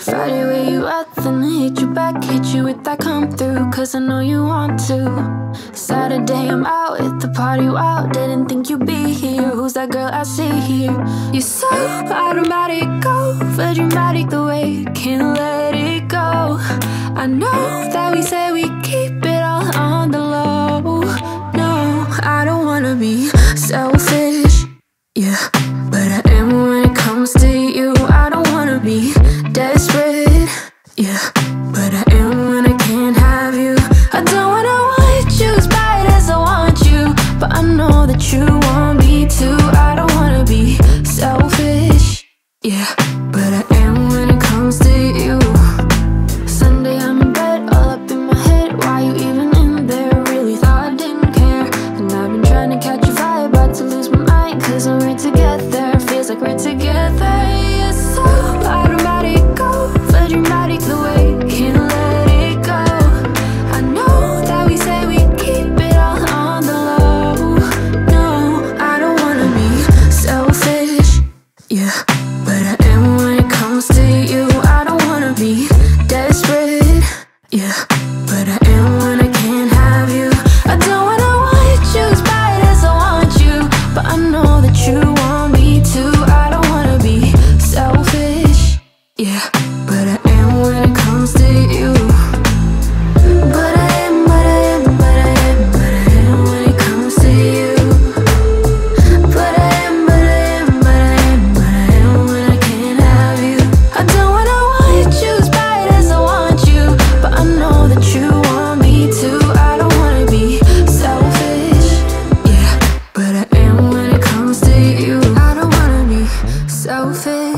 Friday where you at, then I hit you back, hit you with that come through, cause I know you want to. Saturday I'm out at the party, wow, didn't think you'd be here. Who's that girl I see here? You're so automatic, over dramatic, the way you can't let it go. I know that we say we keep it all on the low. No, I don't wanna be selfish, yeah, but I am when it comes to you. I don't wanna be desperate, yeah, but I am when I can't have you. I don't wanna want you as bad as I want you, but I know that you want me too. I don't wanna be selfish, yeah, but I am when it comes to you. Sunday I'm in bed, all up in my head. Why you even in there? Really thought I didn't care. And I've been trying to catch a vibe, about to lose my mind, cause I'm ready to get there. Feels like we're together, yeah, so automatic, over dramatic, the way you can't let it go. I know that we say we keep it all on the low. No, I don't wanna be selfish, yeah, but I am when it comes to you. I don't wanna be desperate, yeah, but I am when I can't have you. I don't wanna want you as bad as I want you, but I know that you want me too. I don't wanna be selfish, yeah, but I am when it comes to you. But I am, but I am, but I am, but I am when it comes to you. But I am, but I am, but I am, but I am when I can't have you. I don't wanna want you as bad as I want you, but I know that you want me too. I don't wanna be selfish, yeah, but I am when it comes to you. I don't wanna be selfish,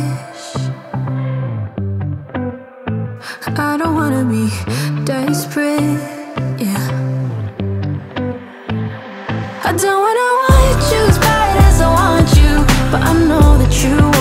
I don't wanna be desperate, yeah. I don't wanna want you as bad as I want you, but I know that you